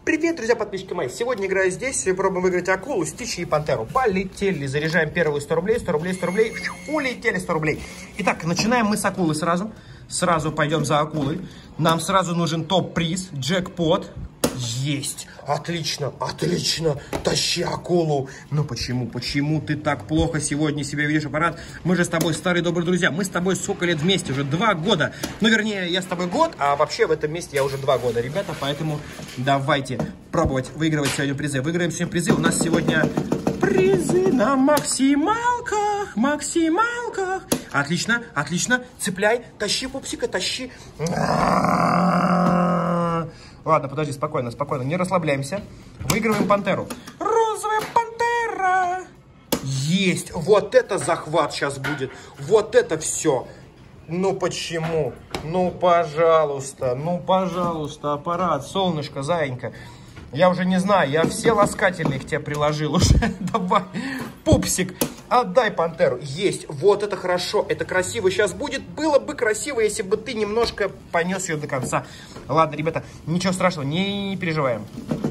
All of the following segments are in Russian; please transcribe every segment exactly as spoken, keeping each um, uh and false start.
Привет, друзья, подписчики мои. Сегодня играю здесь, и пробуем выиграть акулу, Стичи и пантеру. Полетели, заряжаем первую сто рублей, сто рублей, сто рублей, улетели сто рублей. Итак, начинаем мы с акулы сразу. Сразу пойдем за акулой. Нам сразу нужен топ-приз, джекпот. Есть! Отлично, отлично! Тащи акулу! Ну почему, почему ты так плохо сегодня себя ведешь, аппарат? Мы же с тобой старые добрые друзья. Мы с тобой сколько лет вместе? Уже два года. Ну, вернее, я с тобой год, а вообще в этом месте я уже два года, ребята. Поэтому давайте пробовать выигрывать сегодня призы. Выиграем сегодня призы. У нас сегодня призы на максималках, максималках. Отлично, отлично. Цепляй, тащи, пупсика, тащи. Ладно, подожди, спокойно, спокойно, не расслабляемся. Выигрываем пантеру. Розовая пантера. Есть, вот это захват сейчас будет. Вот это все. Ну почему? Ну пожалуйста, ну пожалуйста, аппарат, солнышко, зайенька. Я уже не знаю, я все ласкательные к тебе приложил уже. Давай, пупсик, отдай пантеру. Есть, вот это хорошо, это красиво сейчас будет. Было бы красиво, если бы ты немножко понес ее до конца. Ладно, ребята, ничего страшного, не, не переживаем.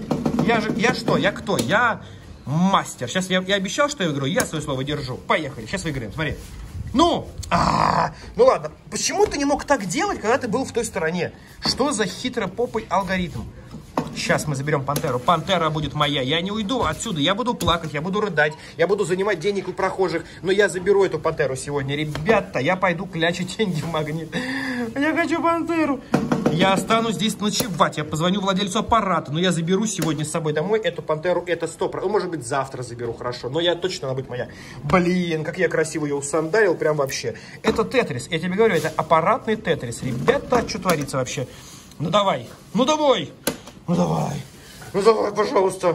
Я же, я что, я кто? Я мастер. Сейчас я, я обещал, что я выиграю, я свое слово держу. Поехали, сейчас выиграем, смотри. Ну, а -а -а. ну ладно, почему ты не мог так делать, когда ты был в той стороне? Что за хитропопый алгоритм? Сейчас мы заберем пантеру. Пантера будет моя. Я не уйду отсюда. Я буду плакать, я буду рыдать, я буду занимать денег у прохожих. Но я заберу эту пантеру сегодня. Ребята, я пойду клячить деньги в магнит. Я хочу пантеру. Я останусь здесь ночевать. Я позвоню владельцу аппарата. Но я заберу сегодня с собой домой эту пантеру. Это сто процентов. Может быть, завтра заберу, хорошо. Но я точно, она будет моя. Блин, как я красиво ее усандалил. Прям вообще. Это тетрис. Я тебе говорю, это аппаратный тетрис. Ребята, что творится вообще? Ну давай. Ну давай. Ну давай, ну давай, пожалуйста.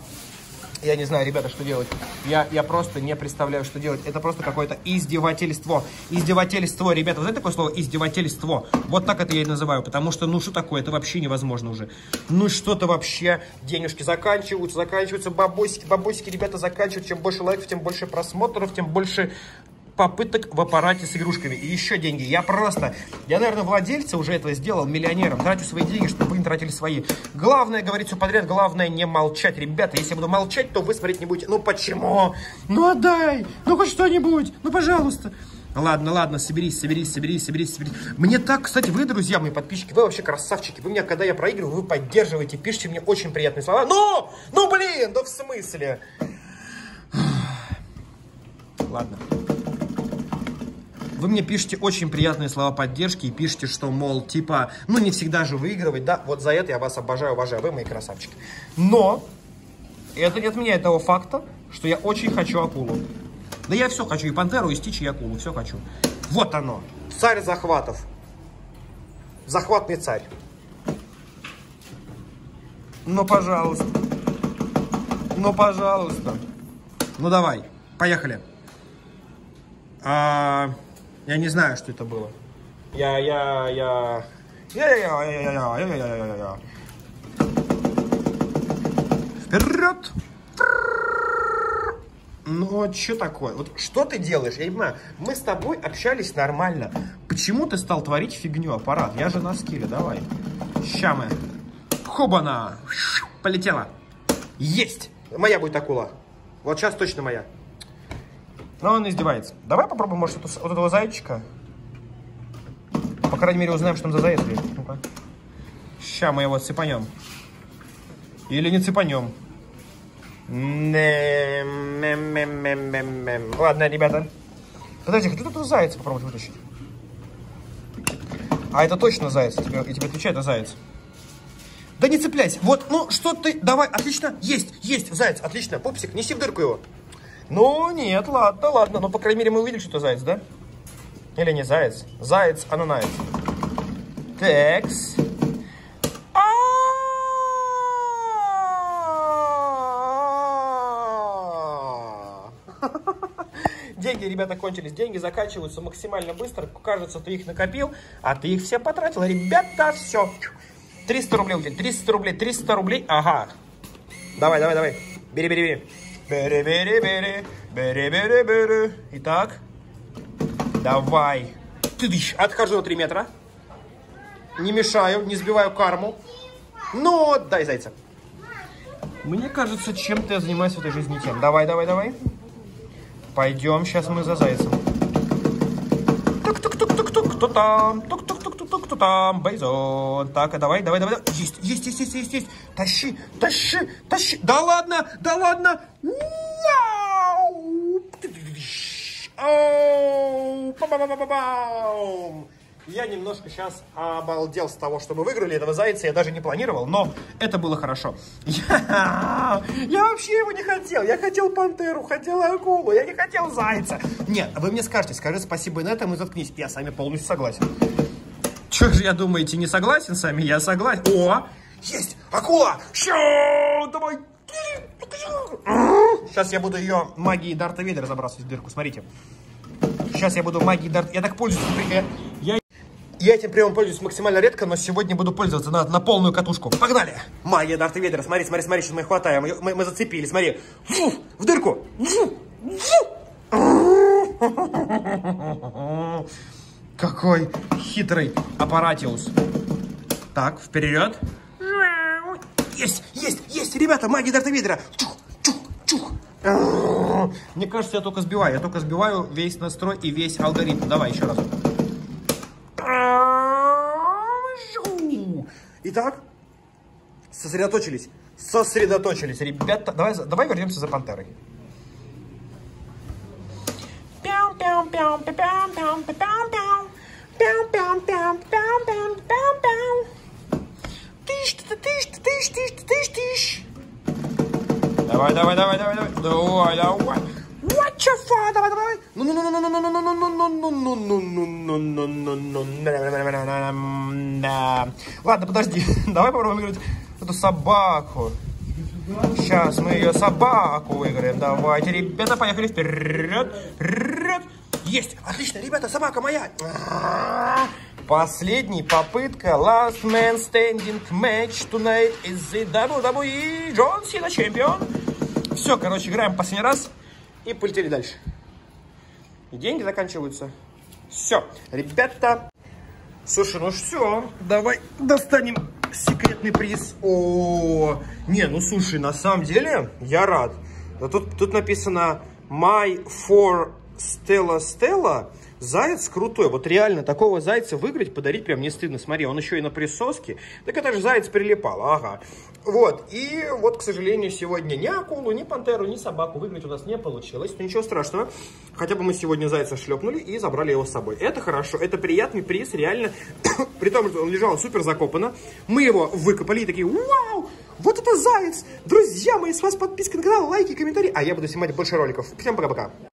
Я не знаю, ребята, что делать. Я, я просто не представляю, что делать. Это просто какое-то издевательство. Издевательство, ребята. Вы знаете такое слово издевательство? Вот так это я и называю. Потому что, ну что такое, это вообще невозможно уже. Ну что-то вообще. Денежки заканчиваются, заканчиваются бабосики. Бабосики, ребята, заканчиваются. Чем больше лайков, тем больше просмотров, тем больше попыток в аппарате с игрушками. И еще деньги. Я просто, я, наверное, владельца уже этого сделал миллионером. Трачу свои деньги, чтобы вы не тратили свои. Главное говорить все подряд, главное не молчать. Ребята, если я буду молчать, то вы смотреть не будете. Ну почему? Ну отдай! Ну хоть что-нибудь! Ну пожалуйста! Ладно, ладно, соберись, соберись, соберись, соберись, соберись. Мне так, кстати, вы, друзья, мои подписчики, вы вообще красавчики. Вы меня, когда я проигрываю, вы поддерживаете, пишите мне очень приятные слова. Ну! Ну блин, да в смысле? Ладно. Вы мне пишете очень приятные слова поддержки и пишете, что, мол, типа, ну не всегда же выигрывать, да, вот за это я вас обожаю, уважаю, вы мои красавчики. Но это не отменяет того факта, что я очень хочу акулу. Да я все хочу, и пантеру, и стичи, и акулу, все хочу. Вот оно, царь захватов. Захватный царь. Ну, пожалуйста. Ну, пожалуйста. Ну, давай, поехали. А... Я не знаю, что это было. Я, я, я... Я, я, я, я, я, я, я, я, я. Вперед! Ну, а что такое? Вот что ты делаешь? Я не понимаю. Мы с тобой общались нормально. Почему ты стал творить фигню, аппарат? Я же на скилле, давай. Ща мы. Хобана! Полетела. Есть! Моя будет акула. Вот сейчас точно моя. Но он издевается. Давай попробуем, может, вот этого зайчика. По крайней мере, узнаем, что там за заяц. Ну-ка. Ща мы его цепанем. Или не цепанем. Ладно, ребята. Подожди, хочу тут зайца попробовать вытащить. А это точно заяц. Я тебе, я тебе отвечаю, это заяц. Да не цепляйся. Вот, ну, что ты... Давай, отлично. Есть, есть, заяц, отлично. Пупсик, неси в дырку его. Ну, нет, ладно, ладно. Ну, по крайней мере, мы увидели, что это заяц, да? Или не заяц? Заяц, ананаяц. Текс. Деньги, ребята, кончились. Деньги заканчиваются максимально быстро. Кажется, ты их накопил, а ты их все потратил. Ребята, все. триста рублей у тебя. триста рублей, триста рублей. Ага. Давай, давай, давай. Бери, бери, бери. Бери, бери, бери, бери, бери, бери. Итак, давай. Отхожу на три метра. Не мешаю, не сбиваю карму. Ну, дай зайца. Мне кажется, чем-то я занимаюсь в этой жизни тем. Давай, давай, давай. Пойдем, сейчас мы за зайцем. Тук-тук-тук-тук-тук, кто там? Тук-тук-тук-тук, кто там? Бейзон. Так, а давай, давай, давай. Есть, есть, есть, есть, есть, есть. Тащи, тащи, тащи. Да ладно, да ладно. Вау! Оу! Па-ба-ба-ба-бам! Я немножко сейчас обалдел с того, что мы выиграли этого зайца. Я даже не планировал, но это было хорошо. Я, я вообще его не хотел. Я хотел пантеру, хотел акулу. Я не хотел зайца. Нет, вы мне скажете, скажи спасибо на этом и заткнись. Я с вами полностью согласен. Чего же я думаете, не согласен с вами? Я согласен. О, есть акула. Ща, давай. Сейчас я буду ее магией Дарта Вейдера забрасывать в дырку. Смотрите. Сейчас я буду магией Дарта... Я так пользуюсь. Я... Я этим приемом пользуюсь максимально редко, но сегодня буду пользоваться на, на полную катушку. Погнали! Магия Дарта Вейдера. Смотри, смотри, смотри, сейчас мы их хватаем. Мы, мы зацепили, смотри. Фу, в дырку. Фу, фу. Какой хитрый аппаратиус. Так, вперед. Есть, есть, есть, ребята, магия Дарта Вейдера. Чух, чух, чух. Мне кажется, я только сбиваю. Я только сбиваю весь настрой и весь алгоритм. Давай еще раз. Итак, сосредоточились. Сосредоточились, ребята. Давай, давай вернемся за пантерой. Давай, давай, давай, давай, давай. Давай, давай. What the fuck? Давай, давай. Ну, ну, ну, ну, ну, ну, ну, ну, ну, ну, ну, ну, ну, ну, ну. Ладно, подожди. Давай попробуем выиграть эту собаку. Сейчас мы ее собаку выиграем. Давайте, ребята, поехали вперед. Вперед. Есть. Отлично, ребята, собака моя. Последняя попытка. Last man standing match tonight is the дабл ю дабл ю и Джон Сина чемпион. Все, короче, играем последний раз. И полетели дальше. И деньги заканчиваются. Все, ребята. Слушай, ну все, давай достанем секретный приз. О, не, ну слушай, на самом деле я рад. Тут, тут написано My for Stella Stella. Заяц крутой. Вот реально такого зайца выиграть, подарить прям не стыдно. Смотри, он еще и на присоске. Так это же заяц прилипал. Ага. Вот. И вот, к сожалению, сегодня ни акулу, ни пантеру, ни собаку выиграть у нас не получилось. Но ничего страшного. Хотя бы мы сегодня зайца шлепнули и забрали его с собой. Это хорошо. Это приятный приз. Реально. При том, что он лежал супер закопанно. Мы его выкопали и такие: вау! Вот это заяц! Друзья мои, с вас подписка на канал, лайки, комментарии. А я буду снимать больше роликов. Всем пока-пока.